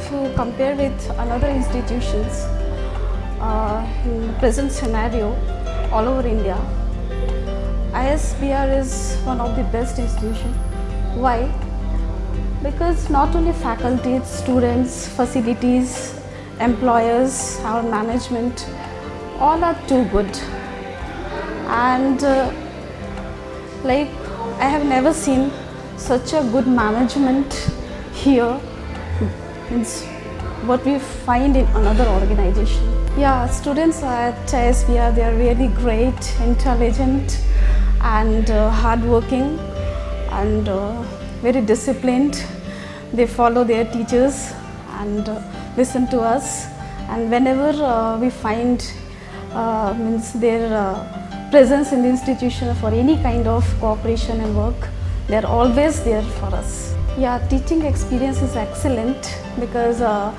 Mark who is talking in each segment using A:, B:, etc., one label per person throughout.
A: if you compare with another institutions in present scenario all over India, ISBR is one of the best institutions. Why? Because not only faculty, students, facilities, employers, our management, all are too good. And like I have never seen such a good management here, means what we find in another organization. Yeah, students at ISBR, they are really great, intelligent and hardworking and very disciplined. They follow their teachers and listen to us, and whenever we find means their presence in the institution for any kind of cooperation and work, they are always there for us. Yeah, teaching experience is excellent because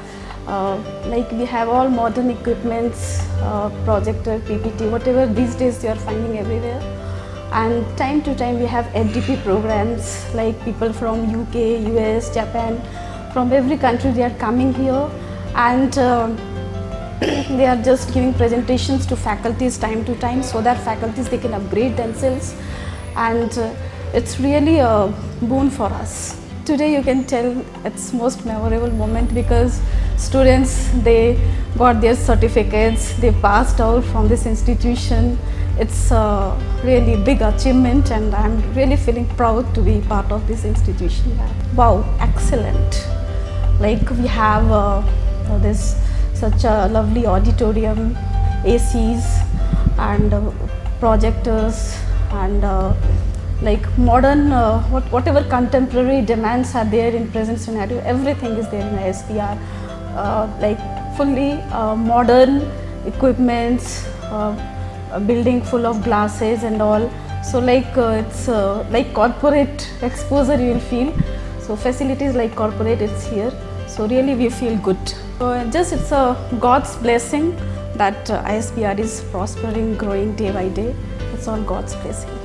A: like we have all modern equipments, projector, PPT, whatever these days you are finding everywhere. And time to time we have FDP programs, like people from UK, US, Japan, from every country they are coming here, and they are just giving presentations to faculties time to time, so that faculties they can upgrade themselves, and it's really a boon for us. Today you can tell it's most memorable moment because students, they got their certificates, they passed out from this institution. It's a really big achievement and I'm really feeling proud to be part of this institution. Wow, excellent. Like we have this such a lovely auditorium, ACs and projectors and like modern, whatever contemporary demands are there in present scenario, everything is there in ISBR. Like fully modern equipments, a building full of glasses and all. So like it's like corporate exposure you will feel. So facilities like corporate, it's here. So really we feel good. So just it's a God's blessing that ISBR is prospering, growing day by day. It's all God's blessing.